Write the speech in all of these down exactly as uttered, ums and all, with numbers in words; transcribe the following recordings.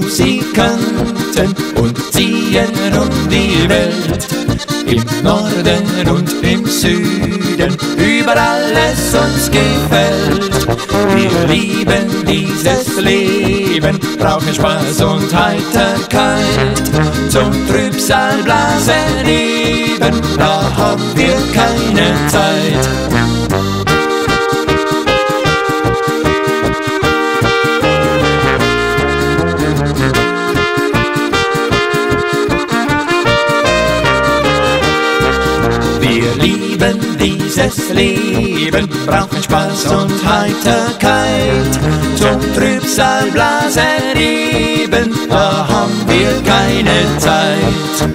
Musikanten und ziehen um die Welt. Im Norden und im Süden, überall es uns gefällt. Wir lieben dieses Leben, brauchen Spaß und Heiterkeit. Zum Trübsalblasen eben, da haben wir keine Zeit. Wir lieben dieses Leben, brauchen Spaß und Heiterkeit. Zum Trübsalblasen eben, da haben wir keine Zeit.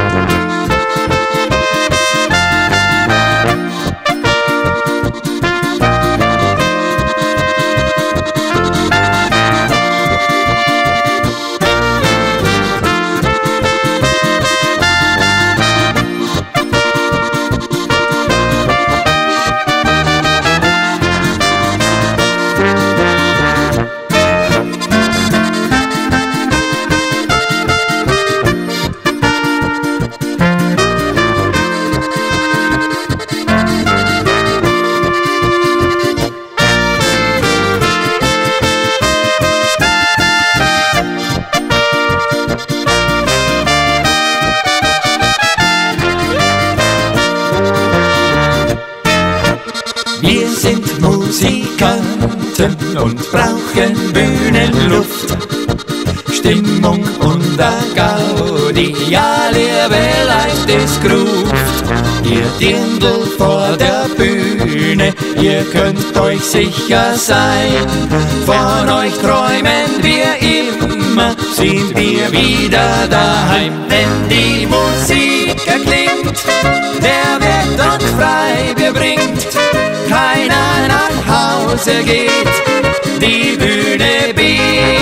Wir sind Musikanten und brauchen Bühnenluft, Stimmung und a Gaudi, ja, Liebe leicht ist Gruft. Ihr Dirndl vor der Bühne, ihr könnt euch sicher sein, von euch träumen wir immer, sind wir wieder daheim. Wenn die Musik erklingt, der Weg dort frei bringt, keiner nach Hause geht, die Bühne bietet